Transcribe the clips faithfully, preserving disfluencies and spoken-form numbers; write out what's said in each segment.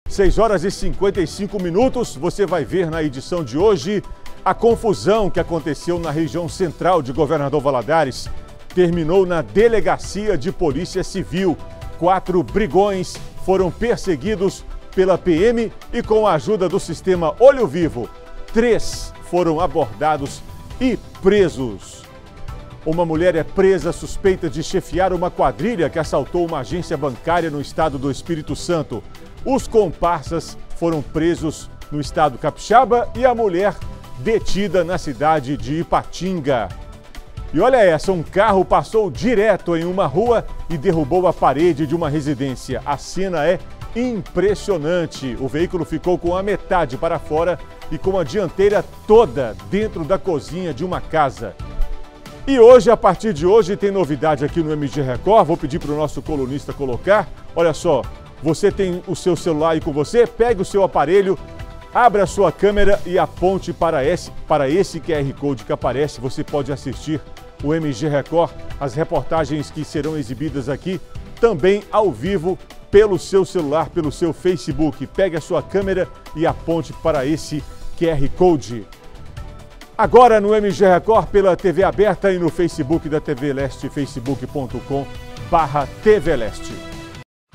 seis horas e cinquenta e cinco minutos, você vai ver na edição de hoje a confusão que aconteceu na região central de Governador Valadares. Terminou na Delegacia de Polícia Civil. Quatro brigões foram perseguidos pela P M e com a ajuda do sistema Olho Vivo, três foram abordados e presos. Uma mulher é presa suspeita de chefiar uma quadrilha que assaltou uma agência bancária no estado do Espírito Santo. Os comparsas foram presos no estado capixaba e a mulher detida na cidade de Ipatinga. E olha essa, um carro passou direto em uma rua e derrubou a parede de uma residência. A cena é impressionante. O veículo ficou com a metade para fora e com a dianteira toda dentro da cozinha de uma casa. E hoje, a partir de hoje, tem novidade aqui no M G Record. Vou pedir para o nosso colunista colocar. Olha só, você tem o seu celular aí com você, pegue o seu aparelho, abra a sua câmera e aponte para esse, para esse Q R Code que aparece. Você pode assistir o M G Record, as reportagens que serão exibidas aqui, também ao vivo, pelo seu celular, pelo seu Facebook. Pegue a sua câmera e aponte para esse Q R Code. Agora no M G Record, pela T V aberta e no Facebook da T V Leste, facebook ponto com barra T V Leste.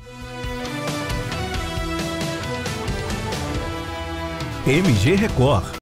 M G Record.